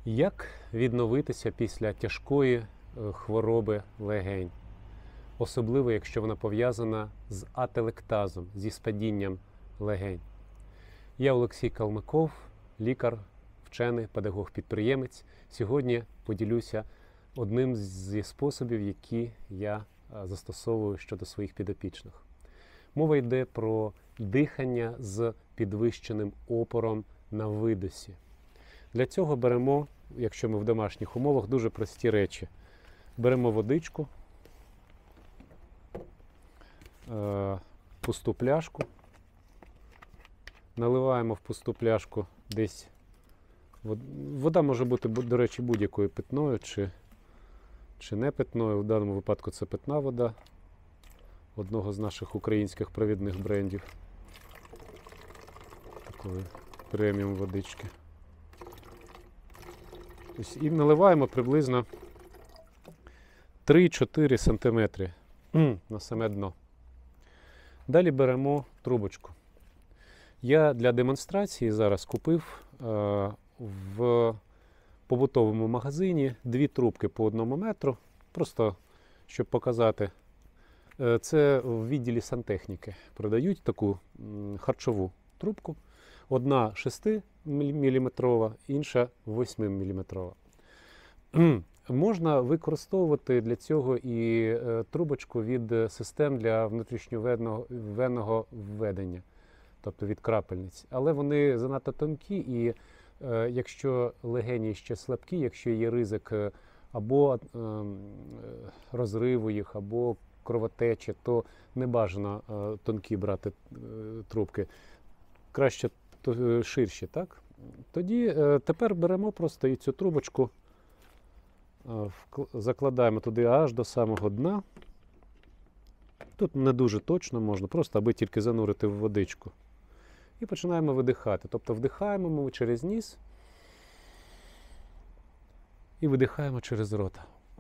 Як відновитися після тяжкої хвороби легень? Особливо, якщо вона пов'язана з ателектазом, зі спадінням легень. Я Олексій Калмиков, лікар, вчений, педагог-підприємець. Сьогодні поділюся одним зі способів, які я застосовую щодо своїх підопічних. Мова йде про дихання з підвищеним опором на видосі. Для цього беремо, якщо ми в домашніх умовах, дуже прості речі. Беремо водичку, пусту пляшку, наливаємо в пусту пляшку десь, вода може бути, до речі, будь-якою питною чи не питною. В даному випадку це питна вода одного з наших українських провідних брендів. Такої преміум водички. І наливаємо приблизно 3-4 см на саме дно. Далі беремо трубочку. Я для демонстрації зараз купив в побутовому магазині 2 трубки по 1 метру, просто щоб показати. Це в відділі сантехніки продають таку харчову трубку. Одна 6-мм, інша 8-мм. Можна використовувати для цього і трубочку від систем для внутрішньовенного введення, тобто від крапельниць. Але вони занадто тонкі, і якщо легені ще слабкі, якщо є ризик або розриву їх, або кровотечі, то не бажано тонкі брати трубки. Краще ширші, так? Тоді тепер беремо просто і цю трубочку, закладаємо туди аж до самого дна. Тут не дуже точно можна, просто аби тільки занурити в водичку. І починаємо видихати. Тобто вдихаємо ми через ніс і видихаємо через рота.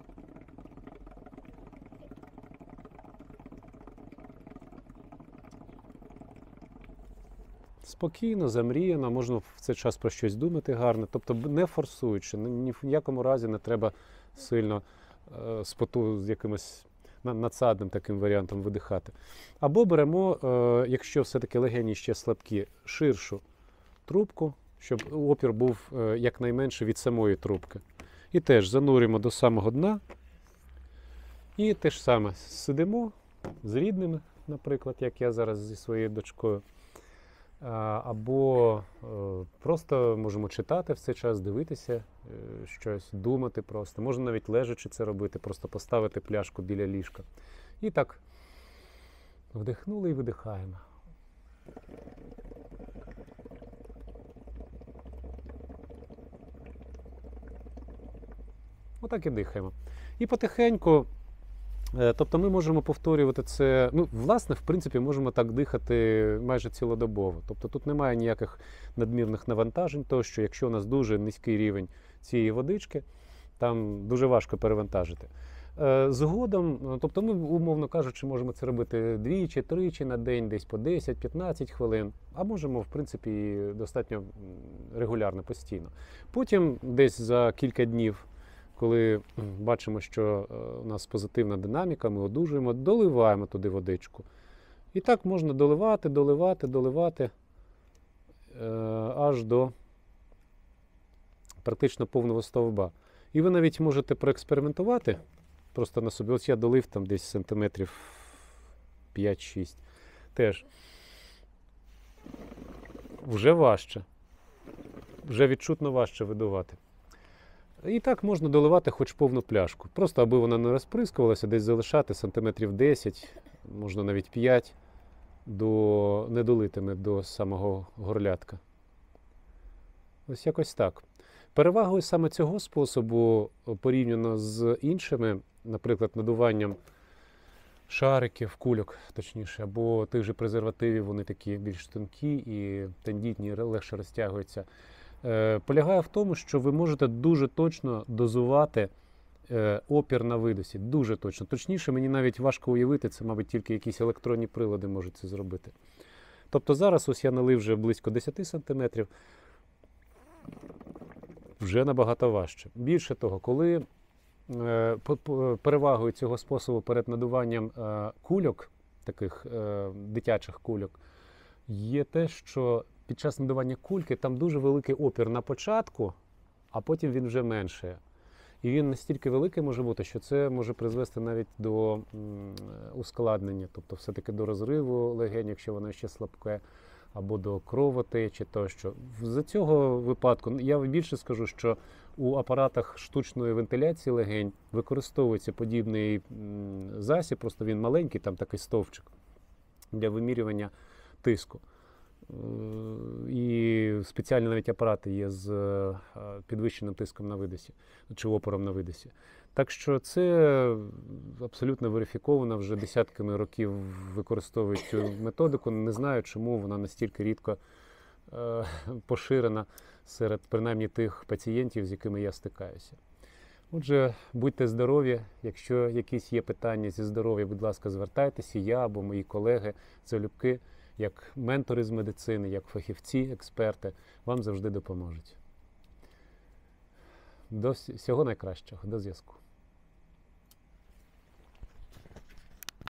Спокійно, замріяно, можна в цей час про щось думати гарно, тобто не форсуючи, ні в якому разі не треба сильно з якимось надсадним таким варіантом видихати. Або беремо, якщо все-таки легені ще слабкі, ширшу трубку, щоб опір був якнайменше від самої трубки. І теж занурюємо до самого дна. І те ж саме сидимо з рідними, наприклад, як я зараз зі своєю дочкою. Або просто можемо читати в цей час, дивитися щось, думати просто. Можна навіть лежачи це робити, просто поставити пляшку біля ліжка. І так, вдихнули і видихаємо. Отак і дихаємо. І потихеньку, тобто ми можемо повторювати це, власне, в принципі, можемо так дихати майже цілодобово. Тобто тут немає ніяких надмірних навантажень, тому що якщо у нас дуже низький рівень цієї водички, там дуже важко перевантажити. Згодом, тобто ми, умовно кажучи, можемо це робити 2-3 на день, десь по 10-15 хвилин, а можемо, в принципі, достатньо регулярно, постійно. Потім десь за кілька днів, коли бачимо, що у нас позитивна динаміка, ми одужуємо, доливаємо туди водичку. І так можна доливати, аж до практично повного стовба. І ви навіть можете проекспериментувати просто на собі. Ось я долив там десь сантиметрів 5-6. Теж вже важче. Вже відчутно важче видувати. І так можна доливати хоч повну пляшку. Просто аби вона не розприскувалася, десь залишати сантиметрів 10, можна навіть 5, недолитими до самого горлятка. Ось якось так. Перевагою саме цього способу, порівняно з іншими, наприклад, надуванням шариків, кульок, точніше, або тих же презервативів, вони такі більш тонкі і тендітні, легше розтягуються, полягає в тому, що ви можете дуже точно дозувати опір на видосі. Дуже точно. Точніше, мені навіть важко уявити, це, мабуть, тільки якісь електронні прилади можуть це зробити. Тобто зараз ось я налив вже близько 10 см. вже набагато важче. Більше того, коли перевагою цього способу перед надуванням кульок, таких дитячих кульок, є те, що під час надування кульки там дуже великий опір на початку, а потім він вже меншає. І він настільки великий може бути, що це може призвести навіть до ускладнення, тобто все-таки до розриву легень, якщо воно ще слабке, або до кровотечі тощо. За цього випадку я більше скажу, що у апаратах штучної вентиляції легень використовується подібний засіб, просто він маленький, там такий стовпчик для вимірювання тиску. І спеціальні навіть апарати є з підвищеним тиском на видисі, чи опором на видисі. Так що це абсолютно верифіковано, вже десятками років використовують цю методику. Не знаю, чому вона настільки рідко поширена серед принаймні тих пацієнтів, з якими я стикаюся. Отже, будьте здорові. Якщо якісь є питання зі здоров'я, будь ласка, звертайтеся. Я або мої колеги залюбки, як ментори з медицини, як фахівці, експерти, вам завжди допоможуть. Всього найкращого. До зв'язку.